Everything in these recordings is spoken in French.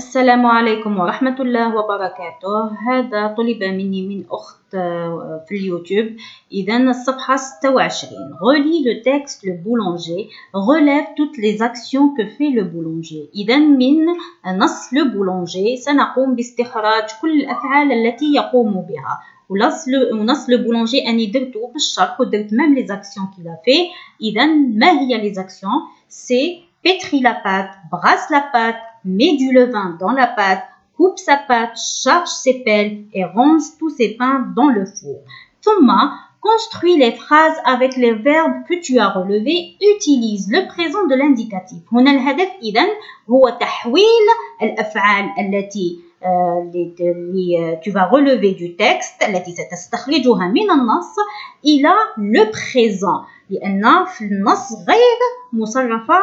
السلام عليكم ورحمة الله وبركاته. هذا طلب مني من أخت في اليوتيوب. إذا الصفحة 26. Relis le texte. Le boulanger relève toutes les actions que fait le boulanger. إذا من نص le boulanger سنقوم باستخراج كل الأفعال التي يقوم بها. ونص le boulanger أني درته بالشرح ودرت même les actions qu'il a fait. إذا ما هي les actions؟ C'est pétrit la pâte, brasse la pâte, met du levain dans la pâte, coupe sa pâte, charge ses pelles et range tous ses pains dans le four. Thomas, construis les phrases avec les verbes que tu as relevés. Utilise le présent de l'indicatif. هنا الهدف إذن هو تحويل الأفعال التي tu vas relever du texte التي ستستخرجها من النص إلى le présent لأن في النص غير مصرفة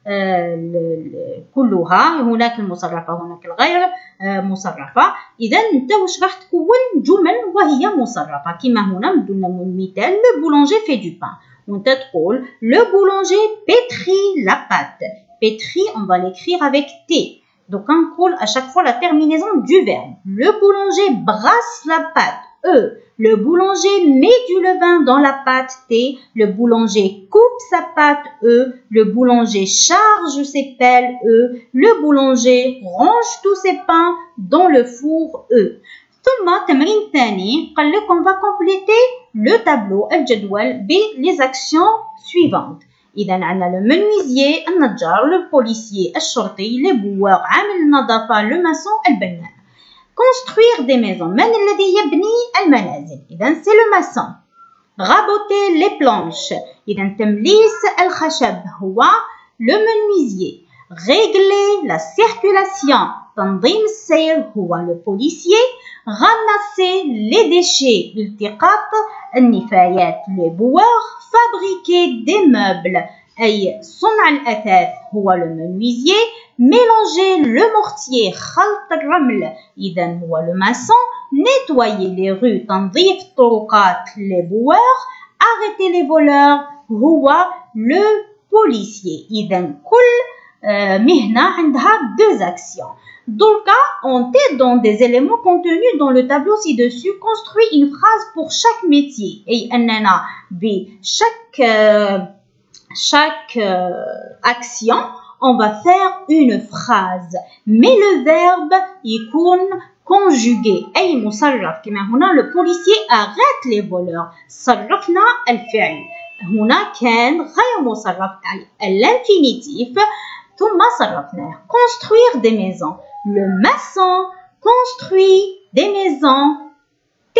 كلها. هناك المصرفة هناك الغير مصرفة. إذا أنت واش راح تكون جمل وهي مصرفة كما هنا بدنا مثال le boulanger fait du pain وأنت تقول le boulanger pétrit la pâte. Pétrit on va l'écrire avec T. Donc on colle à chaque fois la terminaison du verbe. Le boulanger brasse la pâte. E. Le boulanger met du levain dans la pâte T. Le boulanger coupe sa pâte E. Le boulanger charge ses pelles E. Le boulanger range tous ses pains dans le four E. ثم تمرين ثاني قال لك on va compléter le tableau الجدول les actions suivantes. إذا عندنا le menuisier, النجار, le policier, الشرطي, les boueurs, عامل النظافة, le maçon, البناء. Construire des maisons. من الذي يبني المنازل؟ إذا c'est le maçon. Raboter les planches. إذا تمليس الخشب هو le menuisier. Régler la circulation. تنظيم السير هو le policier. Ramasser les déchets. التقاط النفايات les boueurs. Fabriquer des meubles أي صنع الأثاث هو le menuisier. Mélanger le mortier خلط الرمل إذا هو le maçon. Nettoyer les rues تنظيف الطرقات les boueurs. Arrêter les voleurs هو le policier. إذا كل مهنة عندها deux actions. Donc, on t'aide dans des éléments contenus dans le tableau ci-dessus. Construis une phrase pour chaque métier. Et chaque action, on va faire une phrase. Mais le verbe يكون conjugué. أي مصرف. كما هنا le policier arrête les voleurs. صرفنا الفعل. هنا كان غير مصرف أي l'infinitif. ثم صرفناه. Construire des maisons. Le maçon construit des maisons T.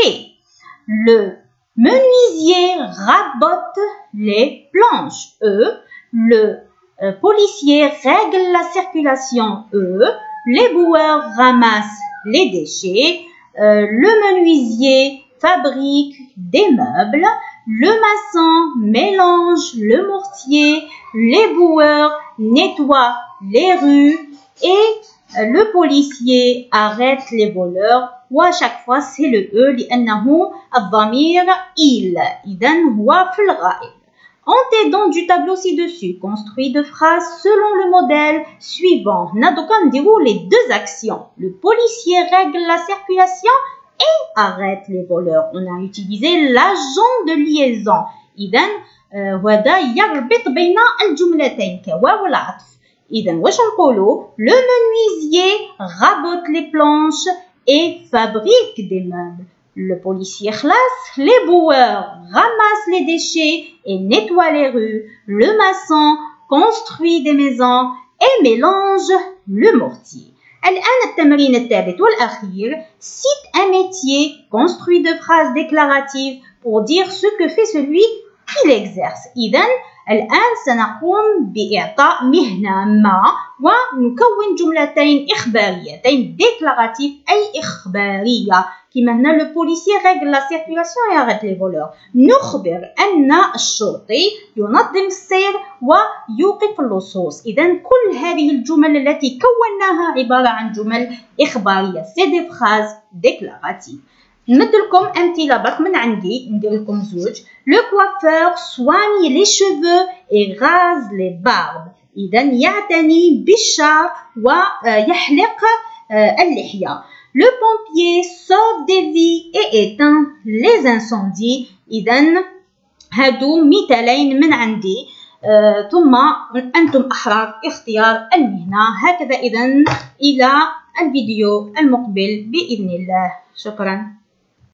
Le menuisier rabote les planches E. Le policier règle la circulation E. Les boueurs ramassent les déchets. Le menuisier fabrique des meubles. Le maçon mélange le mortier. Les boueurs nettoient les rues. Et le policier arrête les voleurs. وà chaque fois c'est le E لأنه الضمير il. إذن هو في الغائب. En t'aidant du tableau ci-dessus, construis deux phrases selon le modèle suivant. Donc on dit les deux actions. Le policier règle la circulation et arrête les voleurs. On a utilisé l'agent de liaison. إذن وهذا يربط بين الجملتين كواو العطف. إذن واش نقولوا؟ Le menuisier rabote les planches et fabrique des meubles. Le policier classe, les boueurs ramassent les déchets et nettoient les rues. Le maçon construit des maisons et mélange le mortier. الآن التمرين الثالث والأخير. Cite un métier, construit deux phrases déclaratives pour dire ce que fait celui qui l'exerce. إذن الآن سنقوم بإعطاء مهنة ما ونكون جملتين إخباريتين déclaratif أي إخبارية. كما هنا le policier règle la circulation et arrête les voleurs. نخبر أن الشرطي ينظم السير ويوقف اللصوص. إذا كل هذه الجمل التي كوناها عبارة عن جمل إخبارية. C'est des phrases déclaratives. نمد لكم أمثلة برك من عندي ندير لكم زوج. Le coiffeur soigne les cheveux et rase les barbes. إذا يعتني بالشعر ويحلق اللحية. Le pompier sauve des vies et éteint les incendies. إذن هادو مثالين من عندي. ثم أنتم أحرار اختيار المهنة. هكذا إذن إلى الفيديو المقبل بإذن الله. شكرا.